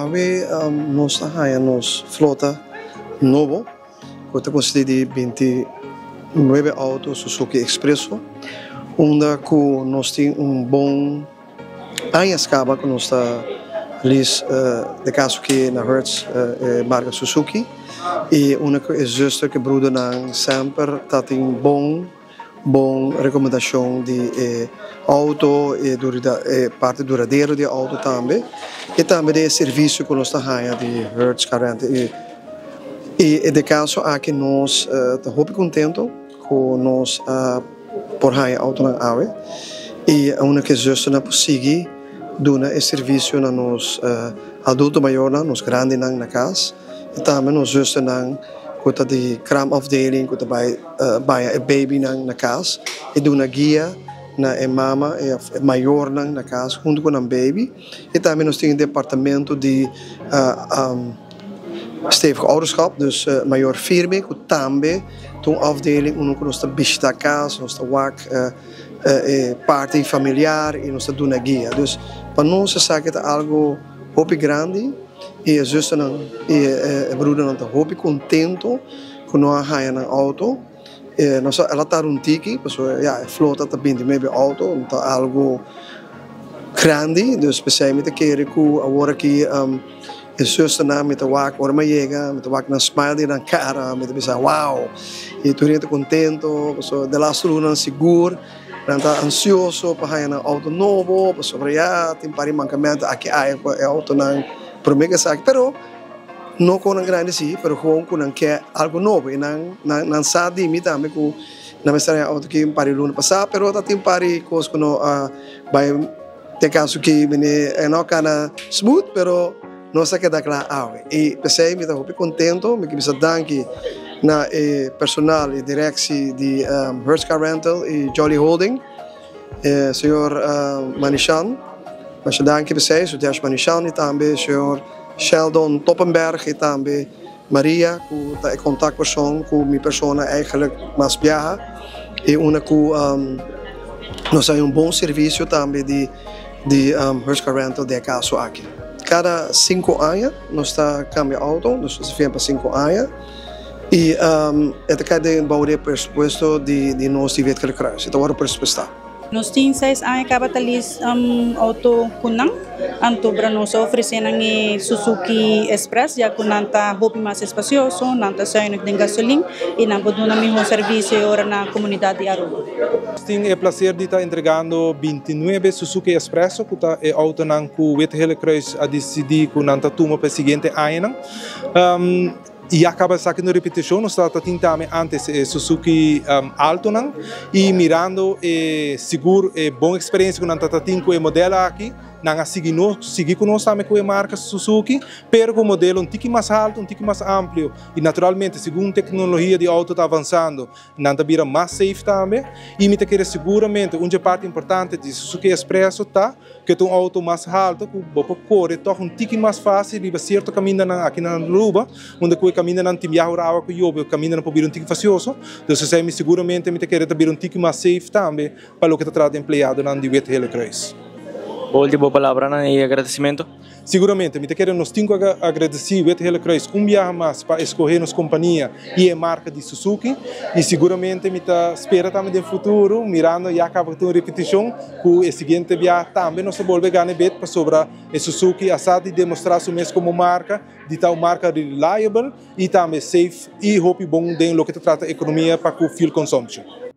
We nós nos flota novo, que consiste de 29 autos Suzuki Expresso, onde nós temos bom escala que nós está de caso que na Hertz marca Suzuki e único é justo que Bruder não sempre tem bom recomendação de auto e parte duradoura de auto também e também de serviço que nós temos de Hertz Carente e de caso aqui nós estamos muito contentes com nós por hire auto na AWE e a única justo na possível dona esse serviço na nos adulto maior na nos grande na casa e também nos justo na kota de cram afdeling kota bij baby na casa e dona guia na mama e maior na casa junto com a baby e também nós temos departamento de stevige ouderschap dus maior firme que também tem afdeling onde nós está bista casa nós está wak parte familiar e nós está dona guia dus para nós essa é algo muito grande e justo não e Bruder não está muito contento com nós hire na auto nós ela está tiki pessoal flota também de meio auto então algo grande dus especialmente que agora que é justo não met de wak ora mais chega met de wak na smile na cara met de wow e tu muito contento pessoal de last luna seguro não está ansioso para hire na auto novo pessoal já tem para mancamento aqui é auto não promega sabe pero não com grande sim pero com que algo novo e não sabe me também com na mestra auto que para luna passar pero tá tem para coisa que não vai ter caso que não cana smooth pero não sei que dá claro e pensei me estou muito contente me que me danke na personal e direção de Hertz Car Rental e Jolly Holding senhor Manishan mas danke pensei o Josh Manishan e também senhor Sheldon Toppenberg e também Maria que é contact persoon com minha persona eigenlijk mais viaja e uma que nós temos bom serviço também de Hertz Car Rental de caso aqui cada 5 anos nós está cambia auto nós fazemos para 5 anos e é cada baude presupuesto de nós de Wet Kruis então agora presupuesto nós temos 6 anos acaba talis auto kunang anto para nós oferecer ng Suzuki Express já kunang ta hopi mais espacioso nanta sayo de gasolina e não pode dar mesmo serviço ora na comunidade de Aruba. Tenho o prazer de estar entregando 29 Suzuki Expresso que é auto nang ku Wet Kruis a decidir que nanta tuma para seguinte ano e acaba sacando repetição nós está tentando antes Suzuki Alto não e mirando seguro boa experiência com nanta com o modelo aqui não seguir com nós também com a marca Suzuki pero com o modelo um tique mais alto um tique mais amplo e naturalmente segundo a tecnologia de auto está avançando nanta vira mais safe também e me querer seguramente uma parte importante de Suzuki Expresso tá que tem um auto mais alto que pode correr toch um tique mais fácil e certo caminho aqui na Aruba onde que caminho não tem viajar água que eu caminho não pode vir um tique facioso então se me seguramente me querer vir um tique mais safe também para o que está tratando empregado na de Wet Kruis. Última palavra e agradecimento. Seguramente, me quero nos tenho que agradecer Wet Kruis viaje mais para escolher nos companhia e a marca de Suzuki e seguramente me espera também no futuro mirando e acaba com repetição que o seguinte viagem também nós volve ganhar bet para sobre a Suzuki a de demonstrar su mesmo como marca de tal marca reliable e também safe e hope bom den lo que trata economia para o fuel consumption.